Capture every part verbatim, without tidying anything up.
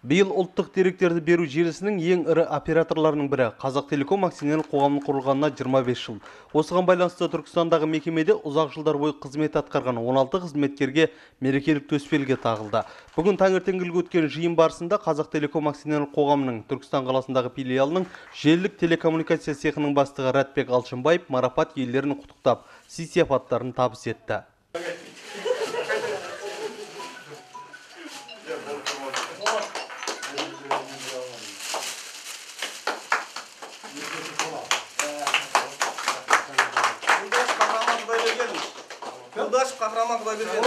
Биыл ұлттық деректерді беру желісінің ең ірі операторларының бірі Қазақтелеком акционерлік қоғамының құрылғанына жиырма бес жыл. Осыған байланысты Түркістандағы мекемеде ұзақ жылдар бойы қызмет атқарған он алты қызметкерге мерекелік төсбелгі тағылды. Бүгін таңертеңгілік өткен жиын барысында Қазақтелеком акционерлік қоғамының Түркістан қаласындағы филиалының желілік телекоммуникация цехының бастығы Ратбек Алшынбаев марапат иелерін құттықтап, сый-сияпаттарын табыс етті. Yıldaş kahraman Kılabergen.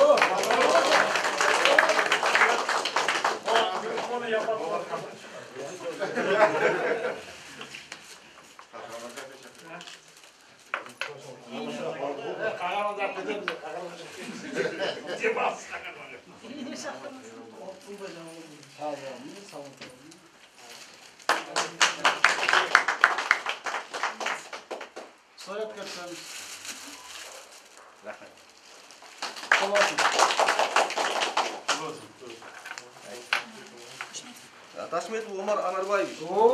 Soyat kaçırmış. Taşmetov Omar Anarbayevich.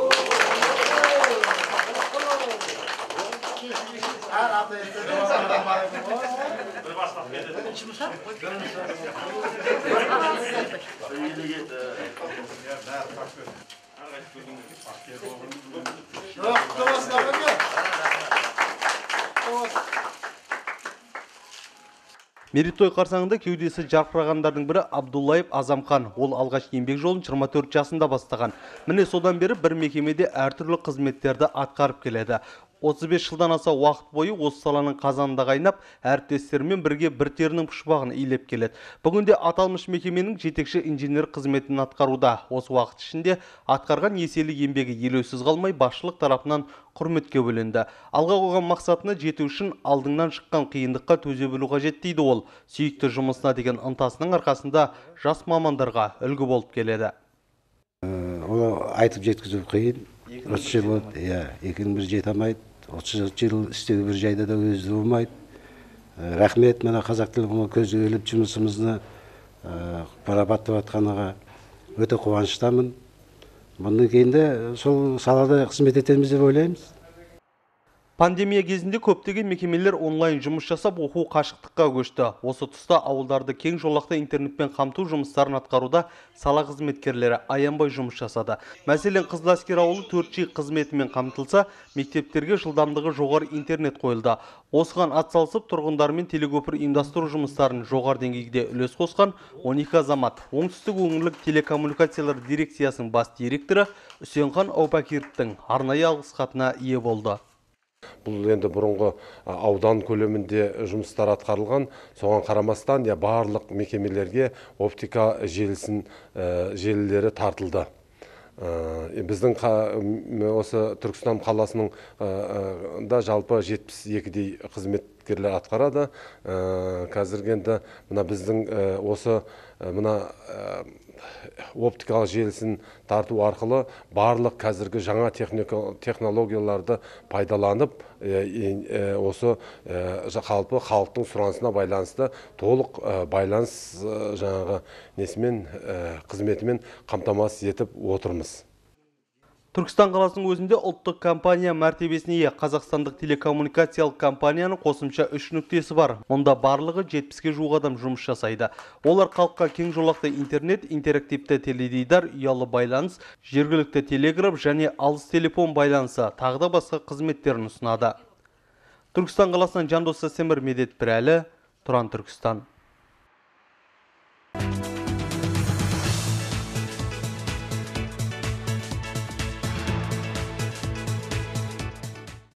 Мерейтой қарсаңында кеудесі жарқырағандардың бірі Абдуллаев Азамхан. Ол алғаш еңбек жолын жиырма төрт жасында бастаған. Міне содан бері бір мекемеде әртүрлі қызметтерді атқарып келеді. отыз бес жылдан аса уақыт бойы осы саланың қазанында қайнап, әріптестерімен бірге бір терінің пұшпағын иілеп келеді. Бүгінде аталмыш мекеменің жетекші инженер қызметін атқаруда. Осы уақыт ішінде атқарған еселі еңбегі елеусіз қалмай басшылық тарапынан құрметке бөленді. Алға қойған мақсатына жету үшін алдыңнан шыққан қиындыққа төзе білу қажет дейді ол. Сүйікті жұмысына деген ынтасының арқасында жас мамандарға үлгі болып келеді. Оны айтып жеткізу қиын. отыз жыл болды, иә, екінің бір жете алмайды. отыз жыл істеу бір жайда да өзі болмайды. Рахмет, мына Қазақтелекомға көзі өліп жұмысымызды марапаттап жатқанға өте қуаныштамын. Бұдан кейін де сол салада қызмет етеміз деп ойлаймыз. Пандемия кезінде көптеген мекемелер онлайн жұмыс жасап, оқу қашықтыққа көшті. Осы тұста ауылдарды кең жолақты интернетпен қамту жұмыстарын атқаруда сала қызметкерлері аянбай жұмыс жасады. Мәселен, Қызыләскер ауылы төрт джи қызметімен қамтылса, мектептерге жылдамдығы жоғары интернет қойылды. Осыған атсалысып, тұрғындармен телекөпір ұйымдастыру жұмыстарын жоғары деңгейде үлес қосқан он екі азамат. Оңтүстік өңірлік телекоммуникациялар дирекциясының бас директоры Үсенхан Аубакировтың арнайы алғыс хатына ие болды. Бұл енді бұрынғы аудан көлемінде жұмыстар атқарылған, соған қарамастан барлық мекемелерге оптика желісін желілері тартылды. Біздің осы Түркістан қаласының да жалпы жетпіс екідей қызметкерлер атқарады. Қазіргенде мына біздің осы мына оптикалық желісін тарту арқылы барлық қазіргі жаңа технологияларды пайдаланып, осы қалпы халықтың сұранысына байланысты толық байланыс жаңағы несімен қызметімен қамтамасыз етіп отырмыз. Түркістан қаласының өзінде ұлттық компания мәртебесіне ие Қазақстандық телекоммуникациялық компанияның қосымша үш нүктесі бар. Мұнда барлығы жетпіске жуық адам жұмыс жасайды. Олар халыққа кең жолақты интернет, интерактивті теледидар, ұялы байланыс, жергілікті телеграф және алыс телефон байланысы тағы да басқа қызметтерін ұсынады. Түркістан қаласынан Жандос Сәсемір, Медет Пірәлі, Тұран Түркістан.